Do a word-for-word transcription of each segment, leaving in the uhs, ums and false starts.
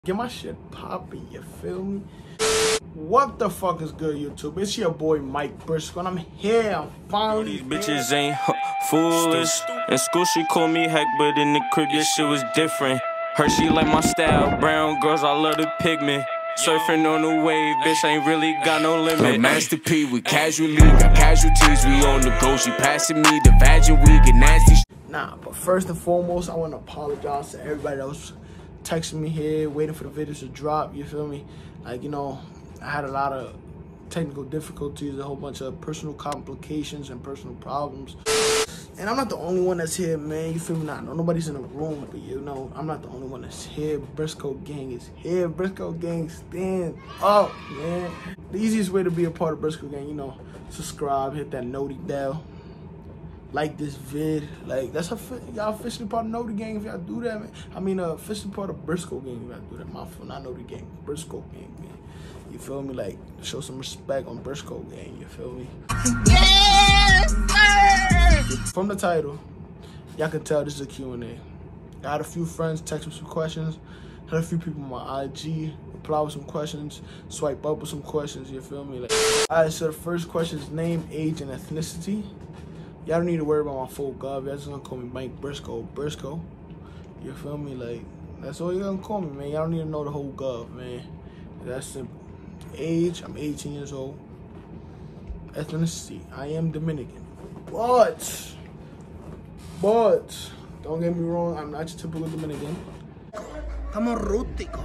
Get my shit popping, you feel me? What the fuck is good, YouTube? It's your boy Mike Briscoe, and I'm here. I'm finally. These bitches ain't foolish. In school she called me heck, but in the crib your shit was different. Her she like my style, brown girls I love the pigment. Surfing on the wave, bitch ain't really got no limit. Like Master P, we casually got casualties. We on the go, she passing me the vagin, we get nasty. Nah, but first and foremost, I want to apologize to everybody that was texting me here, waiting for the videos to drop, you feel me? Like, you know, I had a lot of technical difficulties, a whole bunch of personal complications and personal problems. And I'm not the only one that's here, man, you feel me? Not, nobody's in the room, but you know, I'm not the only one that's here. Briscoe Gang is here. Briscoe Gang, stand up, man. The easiest way to be a part of Briscoe Gang, you know, subscribe, hit that noti bell. Like this vid, like that's a y'all officially part of Noti Gang if y'all do that, man. I mean, uh, officially part of Briscoe Gang if y'all do that. My fault, not Noti Gang, Briscoe Gang, man. You feel me? Like show some respect on Briscoe Gang. You feel me? Yes, sir! From the title, y'all can tell this is a Q and A. I had a few friends text me some questions. Had a few people on my I G reply with some questions, swipe up with some questions. You feel me? Like, all right. So the first question is name, age, and ethnicity. Y'all don't need to worry about my full gov. Y'all just gonna call me Mike Briscoe. Briscoe. You feel me? Like, that's all you're gonna call me, man. Y'all don't need to know the whole gov, man. That's simple. Age, I'm eighteen years old. Ethnicity, I am Dominican. But, but, don't get me wrong, I'm not your typical Dominican. Estamos rústico.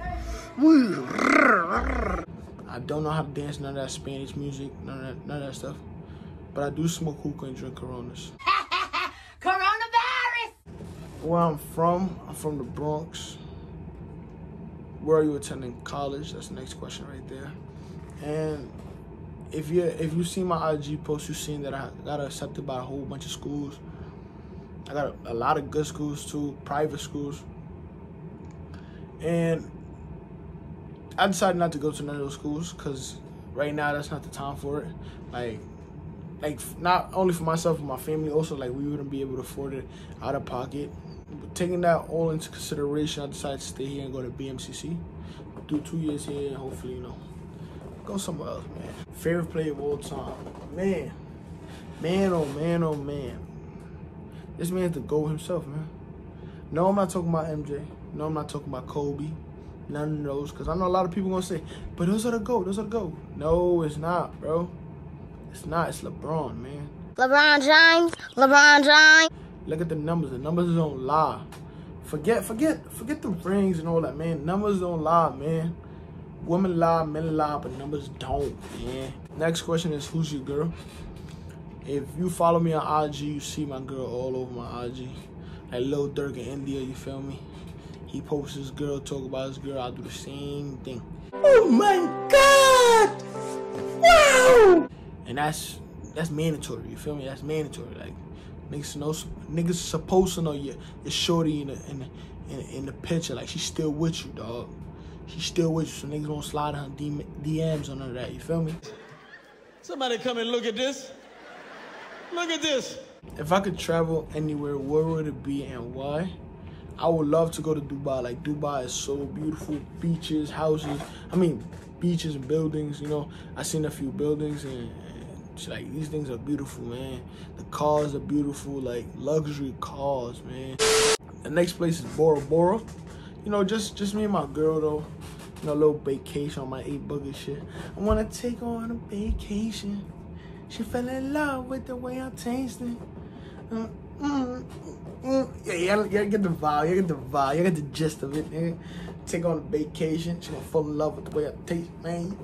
I don't know how to dance none of that Spanish music, none of that, none of that stuff. But I do smoke hookah and drink Coronas. Coronavirus! Where I'm from, I'm from the Bronx. Where are you attending college? That's the next question right there. And if you if you see my I G post, you've seen that I got accepted by a whole bunch of schools. I got a, a lot of good schools too, private schools. And I decided not to go to none of those schools because right now that's not the time for it. Like. Like, not only for myself and my family, also, like, we wouldn't be able to afford it out of pocket. But taking that all into consideration, I decided to stay here and go to B M C C. Do two years here and hopefully, you know, go somewhere else, man. Favorite player of all time. Man. Man, oh, man, oh, man. This man's the GOAT himself, man. No, I'm not talking about M J. No, I'm not talking about Kobe. None of those. Because I know a lot of people going to say, but those are the GOAT. Those are the GOAT. No, it's not, bro. It's not, it's LeBron, man. LeBron James, LeBron James. Look at the numbers, the numbers don't lie. Forget, forget, forget the rings and all that, man. Numbers don't lie, man. Women lie, men lie, but numbers don't, man. Next question is, who's your girl? If you follow me on I G, you see my girl all over my I G. Like Lil Durk in India, you feel me? He posts his girl, talk about his girl, I'll do the same thing. Oh my God! Wow! And that's that's mandatory, you feel me? That's mandatory. Like niggas know, niggas supposed to know your your shorty in the in the, in, the, in the picture. Like she's still with you, dog. She's still with you, so niggas won't slide her D Ms on her that. You feel me? Somebody come and look at this. Look at this. If I could travel anywhere, where would it be and why? I would love to go to Dubai. Like Dubai is so beautiful, beaches, houses. I mean, beaches and buildings. You know, I seen a few buildings and. Like, these things are beautiful, man. The cars are beautiful, like luxury cars, man. The next place is Bora Bora. You know, just just me and my girl, though. You know, a little vacation on my eight boogie shit. I want to take her on a vacation. She fell in love with the way I tasted. Mm, mm, mm. Yeah, yeah, yeah, get the vibe, you get the vibe, you get the gist of it, nigga. Take her on a vacation. She gonna fall in love with the way I taste, man.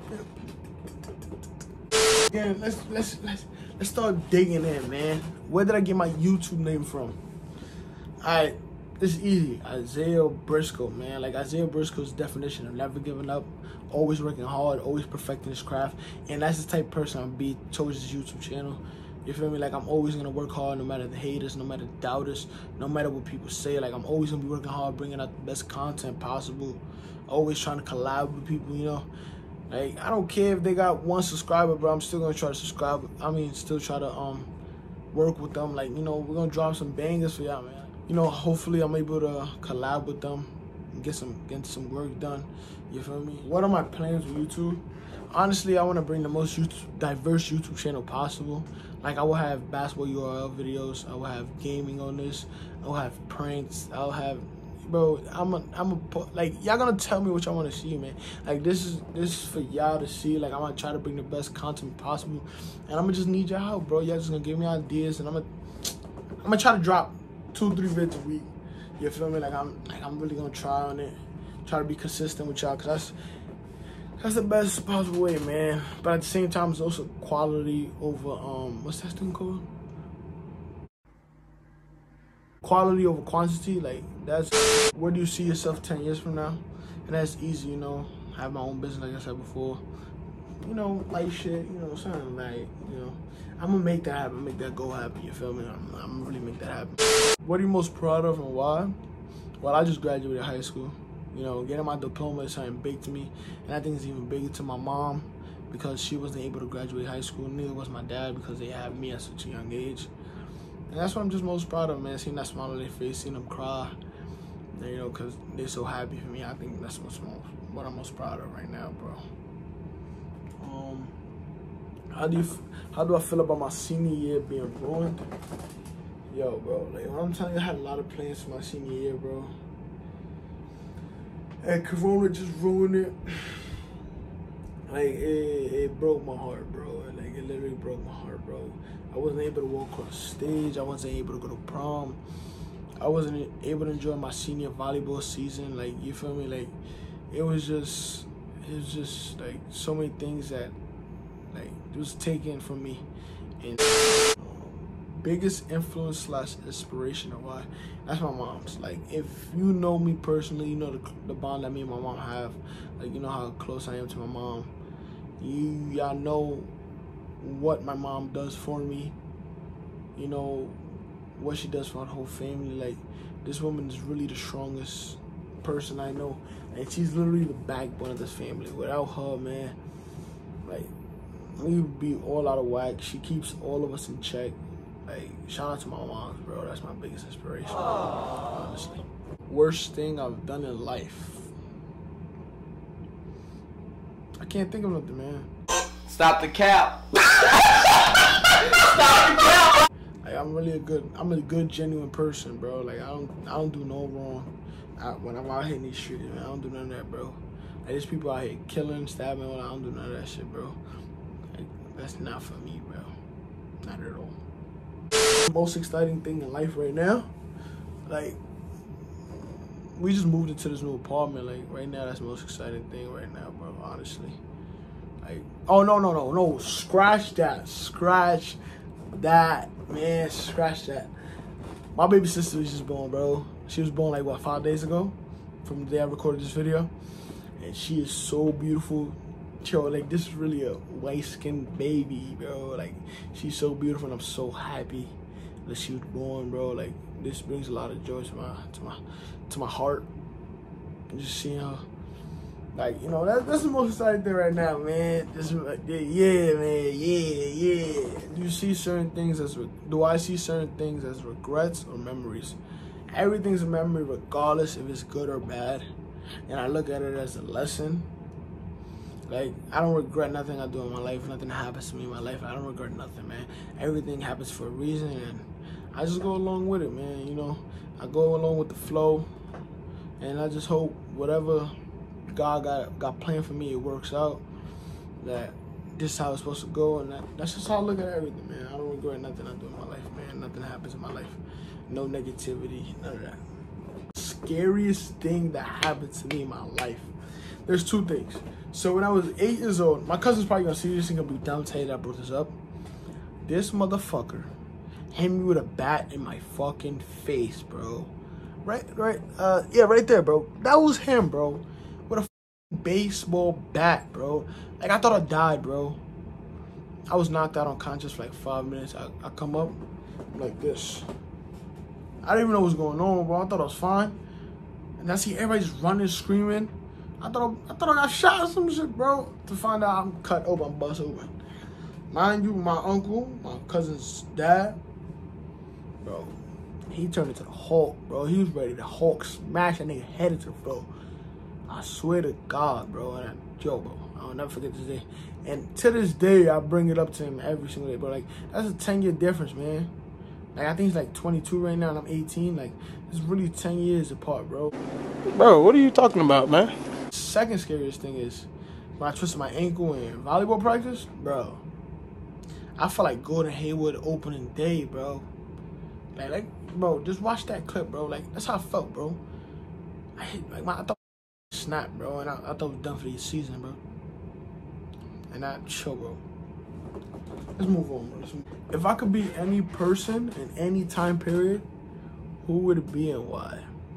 Yeah, let's let's let's let's start digging in, man. Where did I get my YouTube name from? Alright, this is easy. Isaiah Briscoe, man. Like Isaiah Briscoe's definition of never giving up, always working hard, always perfecting his craft, and that's the type of person I'm be towards this YouTube channel. You feel me? Like I'm always gonna work hard, no matter the haters, no matter the doubters, no matter what people say. Like I'm always gonna be working hard, bringing out the best content possible. Always trying to collab with people, you know. Like, I don't care if they got one subscriber, bro. I'm still gonna try to subscribe. I mean, still try to um work with them. Like, you know, we're gonna drop some bangers for y'all, man. You know, hopefully I'm able to collab with them get some get some work done. You feel me? What are my plans with YouTube? Honestly, I want to bring the most YouTube, diverse YouTube channel possible. Like, I will have basketball U R L videos. I will have gaming on this. I will have pranks. I'll have, bro. I'm a, I'm a, like, y'all gonna tell me what y'all want to see, man. Like, this is this is for y'all to see. Like, I'm gonna try to bring the best content possible, and I'm gonna just need your help, bro. Y'all just gonna give me ideas, and I'm gonna, I'm gonna try to drop two, three vids a week. You feel me? Like, I'm, like, I'm really gonna try on it. Try to be consistent with y'all, cause that's. That's the best possible way, man. But at the same time, it's also quality over, um, what's that thing called? Quality over quantity. Like, that's, where do you see yourself ten years from now? And that's easy, you know. I have my own business, like I said before. You know, like shit, you know, something like, you know. I'm gonna make that happen, make that goal happen, you feel me? I'm, I'm gonna really make that happen. What are you most proud of and why? Well, I just graduated high school. You know, getting my diploma is something big to me, and I think it's even bigger to my mom because she wasn't able to graduate high school. Neither was my dad because they had me at such a young age. And that's what I'm just most proud of, man. Seeing that smile on their face, seeing them cry, you know, because they're so happy for me. I think that's what's most, what I'm most proud of right now, bro. Um, how do you, how do I feel about my senior year being ruined? Yo, bro, like, I'm telling you, I had a lot of plans for my senior year, bro. And Corona just ruined it. Like, it, it broke my heart, bro. Like, it literally broke my heart, bro. I wasn't able to walk across the stage. I wasn't able to go to prom. I wasn't able to enjoy my senior volleyball season. Like, you feel me? Like, it was just, it was just, like, so many things that, like, it was taken from me. And biggest influence slash inspiration of why, that's my mom's. Like, if you know me personally, you know the, the bond that me and my mom have. Like, you know how close I am to my mom. You y'all know what my mom does for me. You know what she does for the whole family. Like, this woman is really the strongest person I know, and she's literally the backbone of this family. Without her, man, like, we would be all out of whack. She keeps all of us in check. Like, shout out to my mom, bro. That's my biggest inspiration, honestly. Worst thing I've done in life. I can't think of nothing, man. Stop the cap. Stop the cap. Like, I'm really a good, I'm a good, genuine person, bro. Like, I don't, I don't do no wrong. I, when I'm out here in these streets, man, I don't do none of that, bro. Like, there's people out here killing, stabbing, all that. I don't do none of that shit, bro. Like, that's not for me, bro. Not at all. Most exciting thing in life right now, like, we just moved into this new apartment. Like, right now, that's the most exciting thing right now, bro, honestly. Like, oh, no, no, no, no, scratch that, scratch that, man, scratch that. My baby sister was just born, bro. She was born, like, what, five days ago from the day I recorded this video, and she is so beautiful. Yo, like, this is really a white-skinned baby, bro. Like, she's so beautiful, and I'm so happy that she was born, bro. Like, this brings a lot of joy to my to my to my heart. And just seeing her, like, you know, that, that's the most exciting thing right now, man. Just like, yeah, man, yeah, yeah. Do you see certain things as do I see certain things as regrets or memories? Everything's a memory, regardless if it's good or bad, and I look at it as a lesson. Like, I don't regret nothing I do in my life. Nothing happens to me in my life. I don't regret nothing, man. Everything happens for a reason, and I just go along with it, man. You know, I go along with the flow, and I just hope whatever God got got planned for me, it works out. That this is how it's supposed to go, and that, that's just how I look at everything, man. I don't regret nothing I do in my life, man. Nothing happens in my life. No negativity, none of that. Scariest thing that happened to me in my life. There's two things. So when I was eight years old, my cousin's probably gonna see this and gonna be dumb to tell you that I brought this up. This motherfucker hit me with a bat in my fucking face, bro. Right, right, uh, yeah, right there, bro. That was him, bro. With a baseball bat, bro. Like, I thought I died, bro. I was knocked out unconscious for like five minutes. I, I come up like this. I didn't even know what was going on, bro. I thought I was fine. And I see everybody just running, screaming. I thought I, I thought I got shot or some shit, bro. To find out I'm cut open, I'm bust open. Mind you, my uncle, my cousin's dad, bro, he turned into the Hulk, bro. He was ready to Hulk smash that nigga head into the floor. I swear to God, bro. And I, yo, bro, I'll never forget this day. And to this day, I bring it up to him every single day, bro. Like, that's a ten year difference, man. Like, I think he's like twenty-two right now, and I'm eighteen. Like, it's really ten years apart, bro. Bro, what are you talking about, man? Second scariest thing is when I twisted my ankle in volleyball practice, bro. I felt like Gordon Hayward opening day, bro. Like, like, bro, just watch that clip, bro. Like, that's how I felt, bro. I hit, like, my, I thought it snapped, bro, and I, I thought it was done for the season, bro. And I chill, bro. Let's move on, bro. Let's move. If I could be any person in any time period, who would it be and why?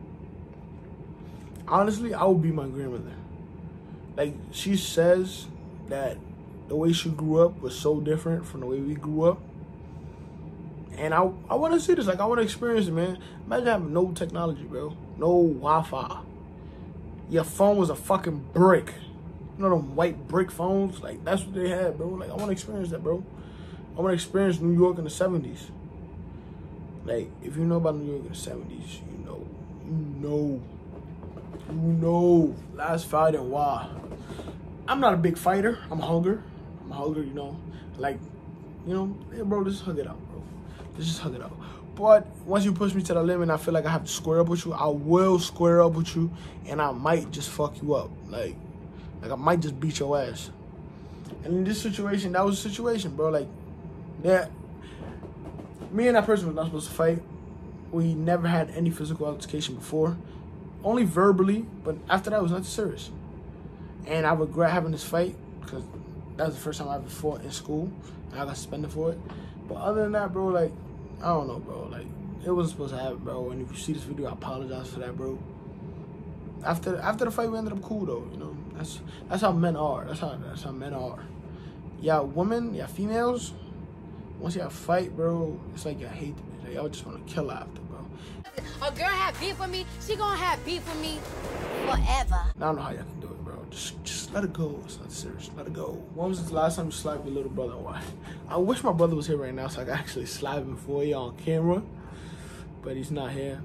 Honestly, I would be my grandmother. Like, she says that the way she grew up was so different from the way we grew up. And I, I want to see this. Like, I want to experience it, man. Imagine having no technology, bro. No Wi-Fi. Your phone was a fucking brick. You know them white brick phones? Like, that's what they had, bro. Like, I want to experience that, bro. I want to experience New York in the seventies. Like, if you know about New York in the seventies, you know. You know. You know. Last fight and why. I'm not a big fighter. I'm a hugger. I'm a hugger, you know. Like, you know, hey, bro, just hug it out, bro. Let's just hug it out. But once you push me to the limit and I feel like I have to square up with you, I will square up with you, and I might just fuck you up. Like, like I might just beat your ass. And in this situation, that was a situation, bro. Like, yeah, me and that person were not supposed to fight. We never had any physical altercation before. Only verbally, but after that, it was nothing serious. And I regret having this fight because that was the first time I ever fought in school, and I got suspended for it. But other than that, bro, like, I don't know, bro. Like, it wasn't supposed to happen, bro. And if you see this video, I apologize for that, bro. After after the fight, we ended up cool, though. You know, that's that's how men are. That's how that's how men are. Yeah, women, yeah, females. Once y'all fight, bro, it's like y'all hate them. Like, y'all just want to kill after, bro. A girl have beef with me, she gonna have beef with me forever. I don't know how y'all can do it, bro. Just just let it go. It's not serious. Let it go. When was the last time you slapped your little brother? Why? I wish my brother was here right now so I could actually slap him for you on camera. But he's not here.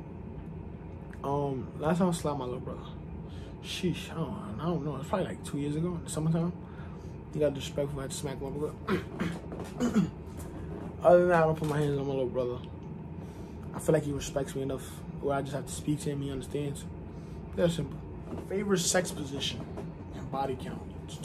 Um, last time I slapped my little brother. Sheesh, I don't, I don't know. It's probably like two years ago in the summertime. He got disrespectful. I had to smack my brother. Other than that, I don't put my hands on my little brother. I feel like he respects me enough where I just have to speak to him. He understands. That's simple. Favorite sex position and body count.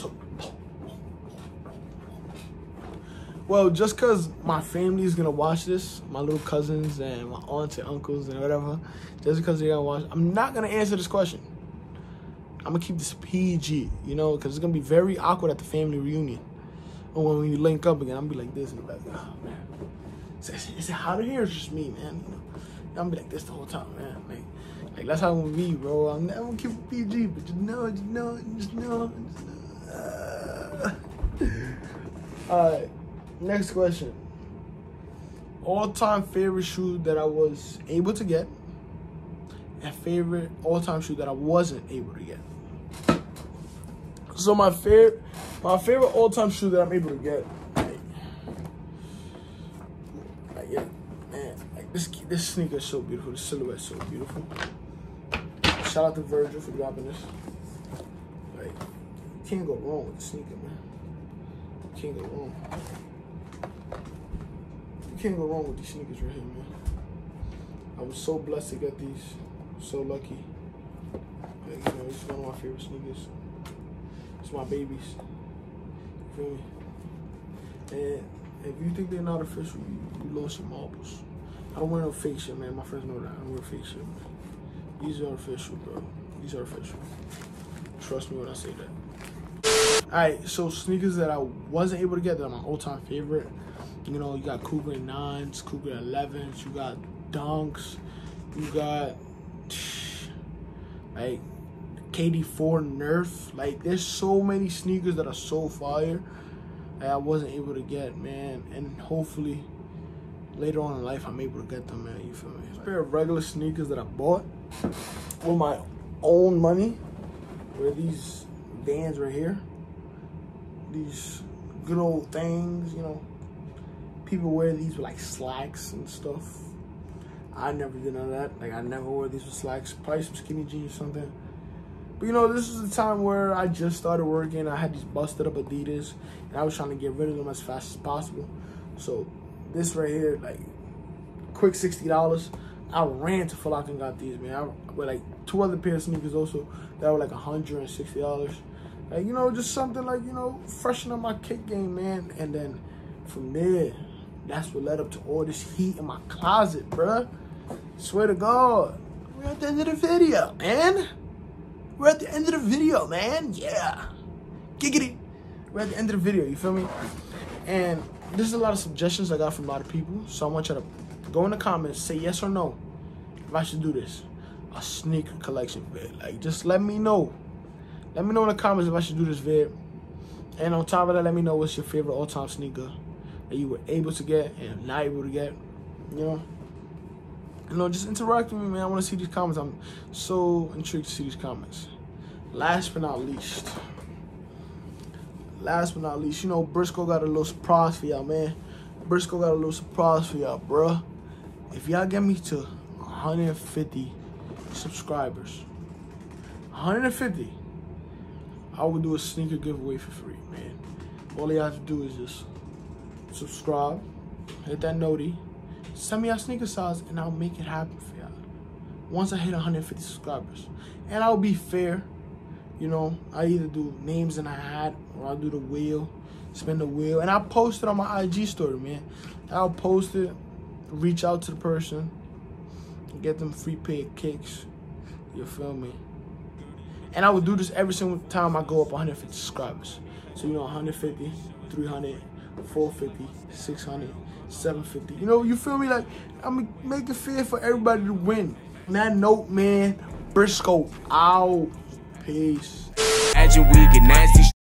Well, just because my family is going to watch this, my little cousins and my aunts and uncles and whatever, just because they're going to watch, I'm not going to answer this question. I'm going to keep this P G, you know, because it's going to be very awkward at the family reunion. Or when we link up again, I'm going to be like this in the back. Oh, man. Is it, is it hot in here or it's just me, man? You know, I'm going to be like this the whole time, man. Like, like that's how I'm going to be, bro. I'm, I'm going to keep it P G, but just know, just know, just know. Just know. Uh, all right. Next question. All-time favorite shoe that I was able to get, and favorite all-time shoe that I wasn't able to get. So my favorite, my favorite all-time shoe that I'm able to get, like, like yeah, man, like this this sneaker is so beautiful. The silhouette is so beautiful. Shout out to Virgil for dropping this. Like, you can't go wrong with the sneaker, man. You can't go wrong. You can't go wrong with these sneakers right here, man. I was so blessed to get these. So lucky. Like, you know, it's one of my favorite sneakers. It's my babies. You feel me? And if you think they're not official, you, you lost your marbles. I don't wear no fake shit, man. My friends know that. I don't wear fake shit, man. These are official, bro. These are official. Trust me when I say that. Alright, so sneakers that I wasn't able to get that are my all-time favorite. You know, you got Cougar nines, Cougar elevens, you got Dunks, you got like K D four Nerf. Like, there's so many sneakers that are so fire that I wasn't able to get, man. And hopefully later on in life I'm able to get them, man. You feel me? A pair of regular sneakers that I bought with my own money were these Vans right here. These good old things, you know. People wear these with like slacks and stuff. I never did none of that. Like, I never wore these with slacks. Probably some skinny jeans or something. But, you know, this is the time where I just started working. I had these busted up Adidas, and I was trying to get rid of them as fast as possible. So, this right here, like, quick sixty dollars. I ran to Foot Locker and got these, man. I, with, like, two other pair of sneakers also that were, like, one hundred sixty dollars. Like, you know, just something like, you know, freshen up my kick game, man. And then from there, that's what led up to all this heat in my closet, bruh. Swear to God. We're at the end of the video, man. We're at the end of the video, man. Yeah. Giggity. We're at the end of the video, you feel me? And there's a lot of suggestions I got from a lot of people. So I want you to go in the comments, say yes or no if I should do this. A sneaker collection vid. Like, just let me know. Let me know in the comments if I should do this vid. And on top of that, let me know what's your favorite all-time sneaker that you were able to get and not able to get. You know? You know, just interact with me, man. I want to see these comments. I'm so intrigued to see these comments. Last but not least. Last but not least, you know, Briscoe got a little surprise for y'all, man. Briscoe got a little surprise for y'all, bruh. If y'all get me to one hundred fifty subscribers, one hundred fifty, I will do a sneaker giveaway for free, man. All you have to do is just subscribe, hit that noti, send me your sneaker size, and I'll make it happen for y'all. Once I hit one hundred fifty subscribers. And I'll be fair. You know, I either do names in a hat or I'll do the wheel, spin the wheel. And I'll post it on my I G story, man. I'll post it, reach out to the person, get them free paid kicks. You feel me? And I would do this every single time I go up one hundred fifty subscribers. So, you know, one hundred fifty, three hundred, four fifty, six hundred, seven fifty. You know, you feel me? Like, I'm make it fair for everybody to win. On that note, man, Briscoe out. Peace. Imagine we get nasty.